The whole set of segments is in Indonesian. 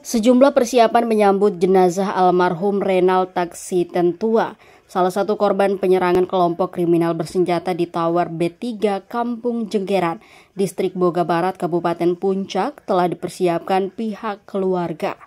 Sejumlah persiapan menyambut jenazah almarhum Renald Tagsitentua, salah satu korban penyerangan kelompok kriminal bersenjata di Tower B3 Kampung Jenggeran, Distrik Boga Barat, Kabupaten Puncak, telah dipersiapkan pihak keluarga.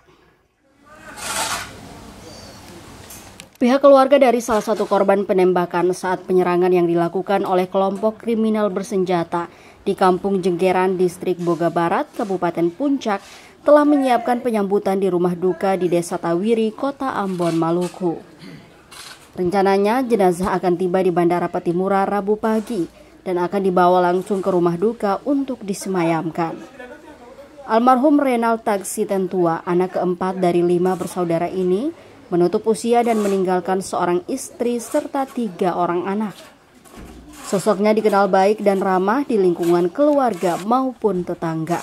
Pihak keluarga dari salah satu korban penembakan saat penyerangan yang dilakukan oleh kelompok kriminal bersenjata di Kampung Jenggeran, Distrik Boga Barat, Kabupaten Puncak, telah menyiapkan penyambutan di rumah duka di Desa Tawiri, Kota Ambon, Maluku. Rencananya jenazah akan tiba di Bandara Patimura Rabu pagi dan akan dibawa langsung ke rumah duka untuk disemayamkan. Almarhum Renald Tagsitentua, anak keempat dari 5 bersaudara ini, menutup usia dan meninggalkan seorang istri serta 3 orang anak. Sosoknya dikenal baik dan ramah di lingkungan keluarga maupun tetangga.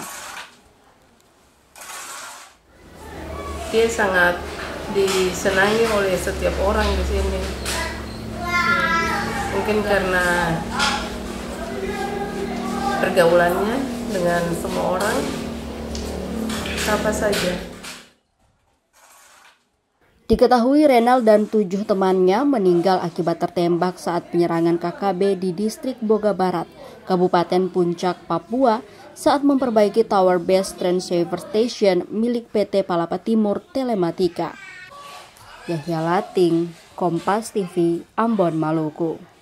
Dia sangat disenangi oleh setiap orang di sini. Mungkin karena pergaulannya dengan semua orang, apa saja. Diketahui Renald dan 7 temannya meninggal akibat tertembak saat penyerangan KKB di Distrik Boga Barat, Kabupaten Puncak, Papua, saat memperbaiki Tower Base Transceiver Station milik PT Palapa Timur Telematika. Yahya Lating, Kompas TV, Ambon, Maluku.